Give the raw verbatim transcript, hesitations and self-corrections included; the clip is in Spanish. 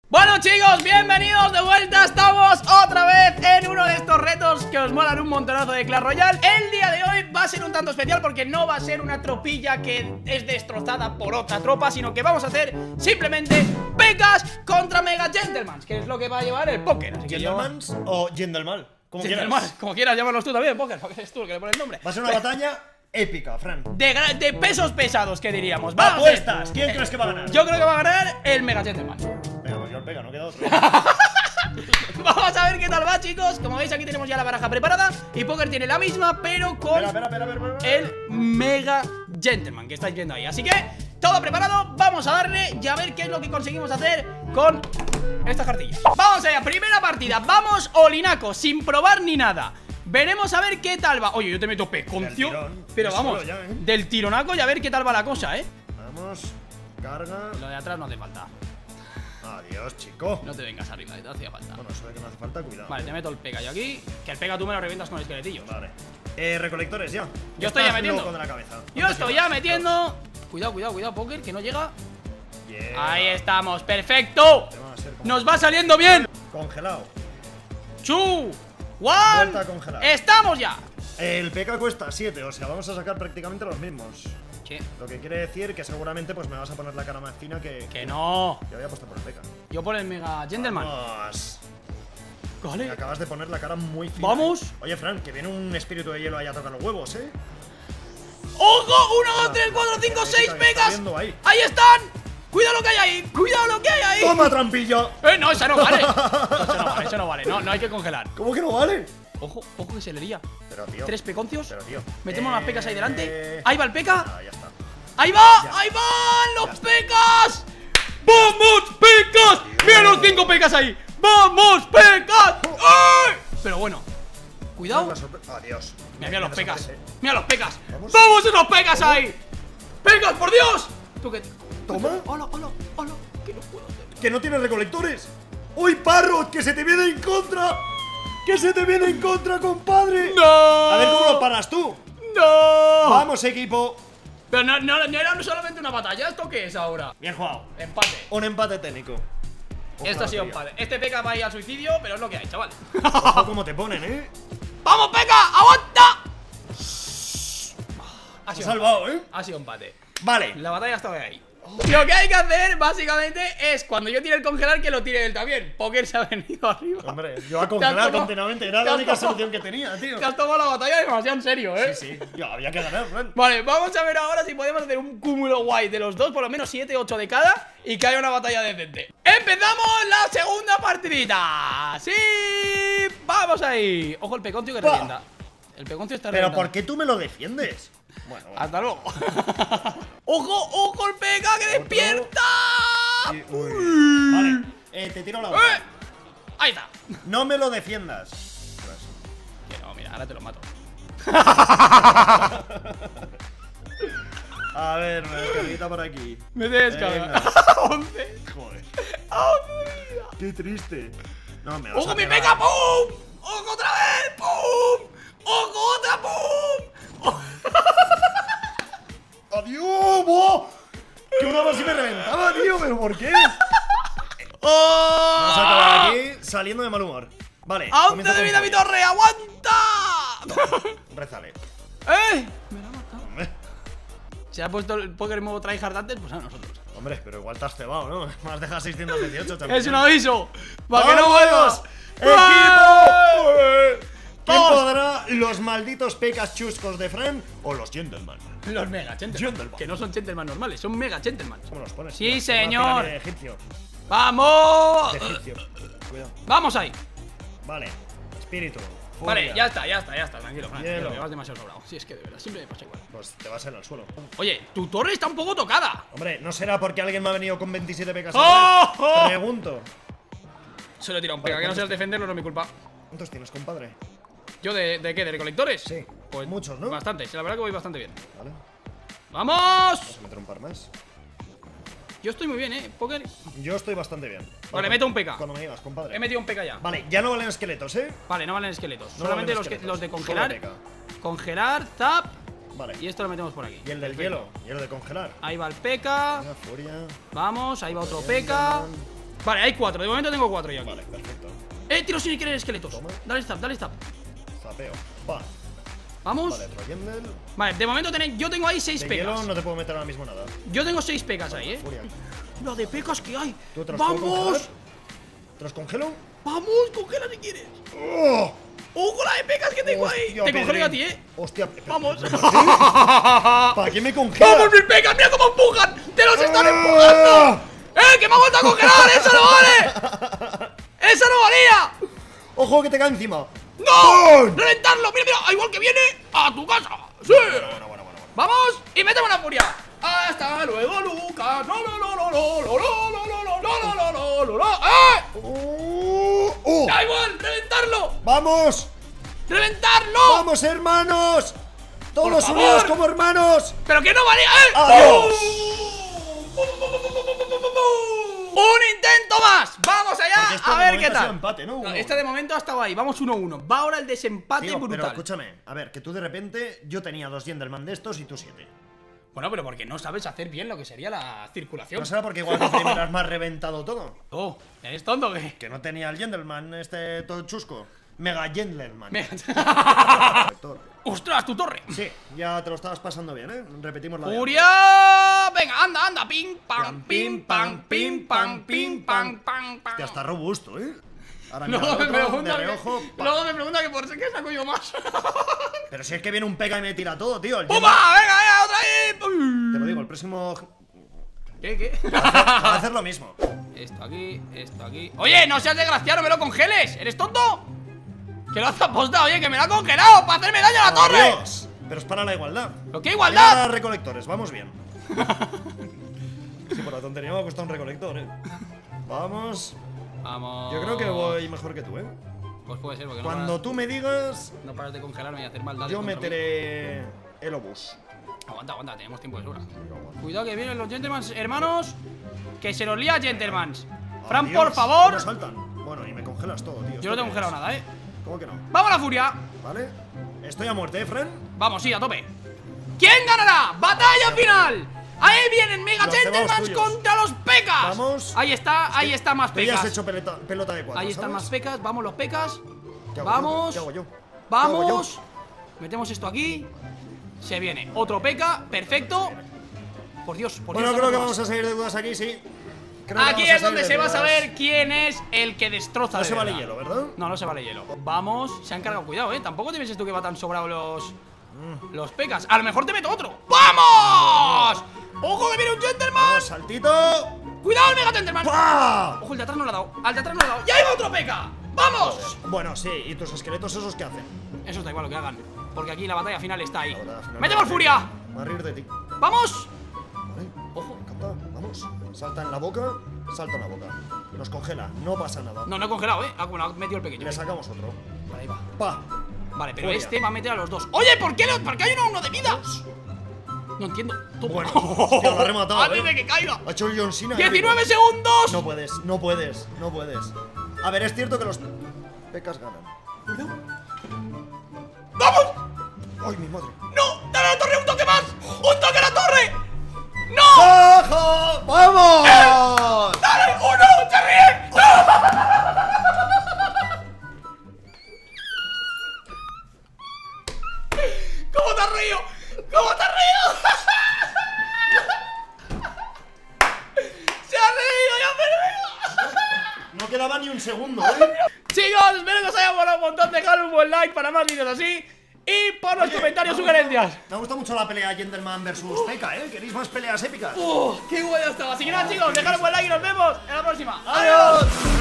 Bueno chicos, bienvenidos de vuelta. Estamos otra vez en uno de estos retos que os molan un montonazo de Clash Royale. El día de hoy va a ser un tanto especial porque no va a ser una tropilla que es destrozada por otra tropa, sino que vamos a hacer simplemente P.E.K.As contra Mega Gentlemans, que es lo que va a llevar el póker. Así que ¿Gentlemans yo... o Gendelmal? Como Gentleman, quieras. Como quieras llamarlos tú también, póker, porque eres tú el que le pones el nombre. Va a ser una batalla épica, Fran. De, de pesos pesados, que diríamos. Vamos. Apuestas, ¿quién crees que va a ganar? Yo creo que va a ganar el Mega Gentleman. Venga, pues yo el pega, no queda otro. Vamos a ver qué tal va, chicos. Como veis, aquí tenemos ya la baraja preparada. Y Póker tiene la misma, pero con espera, espera, espera, espera, espera. el Mega Gentleman que estáis viendo ahí. Así que, todo preparado, vamos a darle y a ver qué es lo que conseguimos hacer con estas cartillas. Vamos allá, primera partida. Vamos olinaco, sin probar ni nada. Veremos a ver qué tal va. Oye, yo te meto peconcio, tirón, pero vamos, ya, ¿eh? del tironaco y a ver qué tal va la cosa, ¿eh? Vamos, carga. Lo de atrás no hace falta. Adiós, chico. No te vengas arriba, te hacía falta. Bueno, eso de que no hace falta, cuidado. Vale, te meto el pega yo aquí. Que el pega tú me lo revientas con esqueletillos. Vale. Eh, recolectores, ya. Yo estoy ya Estás metiendo. loco de la cabeza. Yo estoy ya metiendo. Cuidado, cuidado, cuidado, Póker, que no llega. Yeah. Ahí estamos, perfecto. Te va a ser como- Nos va saliendo bien. Congelado. Two, Vuelta a one. congelar. Estamos ya. El P K cuesta siete, o sea, vamos a sacar prácticamente los mismos. Sí. Lo que quiere decir que seguramente pues me vas a poner la cara más fina que... Que no. Yo voy a apostar por el P K. Yo por el Mega Gentleman. Vamos. Me Vale. acabas de poner la cara muy fina. Vamos. ¿eh? Oye, Fran, que viene un espíritu de hielo ahí a tocar los huevos, ¿eh? ¡Ojo! Uno, dos, tres, cuatro, cinco, Esa seis chica que está Pegas. viendo ahí. Ahí están. Cuidado lo que hay ahí. Cuidado lo que hay ahí. ¡Toma, trampillo! Eh, no, esa no vale. No, eso no vale, eso no vale. No, no hay que congelar. ¿Cómo que no vale? Ojo, ojo que se le lía. Pero, tío. Tres peconcios. Pero, tío. Metemos eh... las pecas ahí delante. Ahí va el peca. Ah, ya está. ¡Ahí va! Ya. ¡Ahí van los pecas! ¡Vamos, pecas! ¡Mira los cinco pecas ahí! ¡Vamos, pecas! ¡Ay! Pero bueno, cuidado. Adiós. Mira, mira los Me pecas. desaparece. Mira los pecas. Vamos. ¡Vamos esos pecas ahí! ¡Pecas, por Dios! ¿Tú qué? Toma. ¡Hola, hola, hola! ¿Qué no puedo hacer? ¡Que no tienes recolectores! ¡Uy, Parrot! ¡Que se te viene en contra! ¡Que se te viene en contra, compadre! ¡No! A ver cómo lo paras tú. ¡No! Vamos, equipo. Pero no, no, no era solamente una batalla. ¿Esto qué es ahora? Bien jugado. Empate. Un empate técnico. Esto ha sido Ojalá, empate. Este peca va a ir al suicidio, pero es lo que hay, chaval. Ojo cómo te ponen, ¿eh? ¡Vamos, peca! ¡Aguanta! Ha Te sido has salvado, ¿eh? Ha sido empate. Vale. La batalla estaba ahí. Lo que hay que hacer, básicamente, es cuando yo tire el congelar, que lo tire él también. Póker se ha venido arriba. Hombre, yo a Te has congelar tomado- continuamente. Era te la has única tomado- solución que tenía, tío. Te has tomado la batalla demasiado en serio, ¿eh? Sí, sí. Yo, había que ganar, Fran. Vale, vamos a ver ahora si podemos hacer un cúmulo guay de los dos, por lo menos siete, ocho de cada, y que haya una batalla decente. ¡Empezamos la segunda partidita! ¡Sí! ¡Vamos ahí! Ojo el peconcio que ¡Pah! revienta. El peconcio está Pero reventando. ¿por qué tú me lo defiendes? Bueno, bueno. Hasta luego. ¡Ojo, ojo el peca que Otro. despierta! Sí, uy. Vale, eh, te tiro la ¡Eh! otra. Ahí está. No me lo defiendas. Pues, Que no, mira, ahora te lo mato. a ver, me descarguita por aquí. Me descarga. Venga. once. Joder. ¡once! Qué triste. No, me vas ¡Ojo a mi pegar. peca! ¡Pum! ¡Ojo otra vez! ¡Pum! ¡Ojo otra! ¡Pum! ¡Adiós! ¡Buah! Que una más y me reventaba, tío. ¿Pero por qué? ¡Oh! Vamos a acabar aquí saliendo de mal humor. Vale. ¡A once comienzo de con vida mi furia. torre! ¡Aguanta! Rézale. ¡Eh! Me la ha matado. Hombre, ¿Se ha puesto el Póker modo tryhard antes? Pues a nosotros. hombre, pero igual te has cebado, ¿no? Me has dejado seiscientos dieciocho, ¡Es champiñón. un aviso! ¡Para que no ¡Vamos! vuelvas! ¡Equipo! ¿Quién Vamos. podrá los malditos pecas chuscos de Fran o los gentlemen? Los mega gentlemen. Gentleman. Que no son gentlemen normales, son mega gentlemen. ¿Cómo los pones? Sí, tío? Una señor. pirámide de egipcio. ¡Vamos! De egipcio. Cuidado. ¡Vamos ahí! Vale. Espíritu. Vale, furia. ya está, ya está, ya está, tranquilo, Fran. Hielo. Que vas demasiado sobrado. Sí, es que de verdad, siempre me pasa igual. Pues te vas a ir al suelo. Oye, tu torre está un poco tocada. Hombre, ¿no será porque alguien me ha venido con veintisiete pecas? ¡Oh! ¡Oh! Pregunto. Se lo he tirado un pega, que no seas defenderlo, no es mi culpa. ¿Cuántos tienes, compadre? ¿Yo de, de qué? ¿De recolectores? Sí. Pues Muchos, ¿no? Bastantes, la verdad que voy bastante bien. Vale. ¡Vamos! Vamos a meter un par más. Yo estoy muy bien, ¿eh? Póker. Yo estoy bastante bien. Vale, meto un P K. Cuando me digas, compadre. He metido un P K ya. Vale, ya no valen esqueletos, ¿eh? Vale, no valen esqueletos. No Solamente valen los, que- esqueletos. los de Solo congelar. P K. Congelar, zap. Vale. Y esto lo metemos por aquí. Y el del Perfecto. hielo. Y el de congelar. Ahí va el P K. Venga, furia. Vamos, ahí va otro P K. Vale, hay cuatro, de momento tengo cuatro yo aquí. Vale, perfecto. Eh, tiro sin querer esqueletos. Toma. Dale stab, dale stab. Zapeo. Pa. Vamos. Vale, Troyendel. Vale, de momento tenéis, yo tengo ahí seis De pecas. hielo no te puedo meter ahora mismo nada. Yo tengo seis pecas ahí, eh. Furia. La de pecas que hay. ¿Tú te los puedo ¡Vamos! congelar? ¿Te los congelo? ¡Vamos! Congela si quieres. ¡Oh! ¡Ojo la de pecas que tengo ahí! Hostia, Te congelo yo a Pedrín. ti, eh. Hostia, pe- pe- Vamos. pe- pe- ¿Para qué me congelas? ¡Vamos, mis pecas! ¡Mira cómo empujan! ¡Te los están ¡Ah! empujando! ¡Eh, que me ha vuelto a congelar! ¡Eso no vale! ¡Eso no valía! ¡Ojo que te cae encima! ¡No! ¡Bum! ¡Reventarlo! ¡Mira, mira! ¡Igual que viene a tu casa! ¡Sí! Bueno, bueno, bueno, bueno. ¡Vamos! ¡Y méteme una furia! ¡Hasta luego, Lucas! ¡No, no, no, no, no, no, no, no, no, no, no, no, no, no, no! ¡Eh! ¡Oh! ¡Oh! ¡Da igual! ¡Reventarlo! ¡Vamos! ¡Reventarlo! ¡Vamos, hermanos! ¡Por ¡Todos favor! unidos como hermanos! ¡Pero que no valía! ¡Eh! ¡Adiós! ¡Un intento más! ¡Vamos Porque allá! esto A de ver momento qué ha sido tal. empate, ¿no? No, Uno. este de momento ha estado ahí. Vamos uno uno. Va ahora el desempate Tío, brutal. pero escúchame, a ver, que tú de repente yo tenía dos Gendelman de estos y tú siete. Bueno, pero porque no sabes hacer bien lo que sería la circulación. ¿No será porque igual de primeras me has reventado todo? Oh, ¿eres tonto o qué? Que no tenía el Gendelman este todo chusco. Mega Gendelman. Me- Vector. ¡Ostras, tu torre! Sí, ya te lo estabas pasando bien, ¿eh? Repetimos la de ¡Furia! Venga, anda, anda. Pim, pam, pim, pam, pim, pam, pim, pam, pam, pam. Hostia, está robusto, ¿eh? Ahora mira, Luego me otro, de pregunta reojo, que, pa. luego me pregunta que por qué saco yo más. Pero si es que viene un pega y me tira todo, tío. El ¡Pumba! Gendelman- ¡Venga, venga, otra vez! Te lo digo, el próximo ¿Qué, qué? va a hacer lo mismo. Esto aquí, esto aquí. Oye, no seas desgraciado, no me lo congeles. ¿Eres tonto? Que lo hace aposta, oye, que me lo ha congelado para hacerme daño a la torre. Adiós. Pero es para la igualdad. ¿Pero qué Para igualdad? recolectores, vamos bien. Sí, por la tontería me ha costado un recolector, eh. Vamos. Vamos. Yo creo que voy mejor que tú, eh. Pues puede ser, porque Cuando no paras, tú me digas, no paras de congelarme y hacer maldades. yo contra mí. meteré el obús. Aguanta, aguanta, tenemos tiempo de sobra. Cuidado que vienen los gentlemans, hermanos. Que se los lía, gentlemans. Fran, Adiós. por favor. ¿Cómo saltan? Bueno, y me congelas todo, tío. Yo no ¿Esto tengo qué congelado es? nada, eh. ¿Cómo que no? ¡Vamos a la furia! ¿Vale? Estoy a muerte, ¿eh, Fran? Vamos, sí, a tope. ¿Quién ganará? ¡Batalla final! Ahí vienen Mega Los tenemos Gentlemans tuyos. contra los pecas. Vamos. Ahí está, ahí está más Tú ya has pecas. hecho pelota, pelota de cuatro, Ahí están ¿sabes? más pecas, vamos los pecas. ¿Qué hago Vamos. yo? ¿Qué hago yo? Vamos. Metemos esto aquí. Se viene otro peca, perfecto. Por Dios, por Bueno, Dios. creo que dame vamos más. a salir de dudas aquí, sí. Creo que Aquí vamos a es donde salir se de va a dudas. saber quién es el que destroza. No de se vale verdad. hielo, ¿verdad? No, no se vale hielo. Vamos, se han cargado, cuidado, eh. Tampoco te pienses tú que va tan sobrado los. Los pecas. A lo mejor te meto otro. ¡Vamos! ¡Ojo que viene un gentleman! Vamos, saltito. ¡Cuidado el Mega Gentleman! ¡Pah! Ojo, el de atrás no le ha dado. Al de atrás no le ha dado. ¡Ya hay otro peca! ¡Vamos! Bueno, sí, ¿y tus esqueletos esos qué hacen? Eso da igual lo que hagan. Porque aquí la batalla final está ahí. La batalla final ¡Metemos me furia! Me va a reír de ti. ¡Vamos! Vale, Ojo. me encanta, vamos. Salta en la boca, salta en la boca. Nos congela, no pasa nada. No, no he congelado, eh. Ah, bueno, ha metido el pequeño. Le sacamos otro. Vale, ahí va. ¡Pa! Vale, pero Furia. este va a meter a los dos. Oye, ¿por qué, lo- ¿por qué hay uno, uno de vida? No entiendo. Toma. Bueno, hostia, lo ha rematado, Antes eh. de que caiga. Ha hecho el John Cena. ¡diecinueve segundos! No puedes, no puedes, no puedes. A ver, es cierto que los pecas ganan. ¡Vamos! ¡Ay, mi madre! ¡No! ¡Dale a la torre un toque más! ¡Un toque a la torre! ¡No! ¡Baja! ¡Vamos! ¡Dale! ¡Uno! ¡Se ríe! ¡No! ¿Cómo te has reído? ¿Cómo te has reído? ¡Se ha reído! ¡Ya me he reído! No quedaba ni un segundo, ¿eh? Chicos, espero que os haya molado un montón. Dejad un buen like para más vídeos así. Y por los Oye, comentarios, me ha sugerencias. gustado- Me ha gustado mucho la pelea Gendelman versus P.E.K.K.A, ¿eh? ¿Queréis más peleas épicas? ¡Uh! ¡Qué buena estaba! Así que nada, chicos, dejad un buen like y nos vemos en la próxima. ¡Adiós!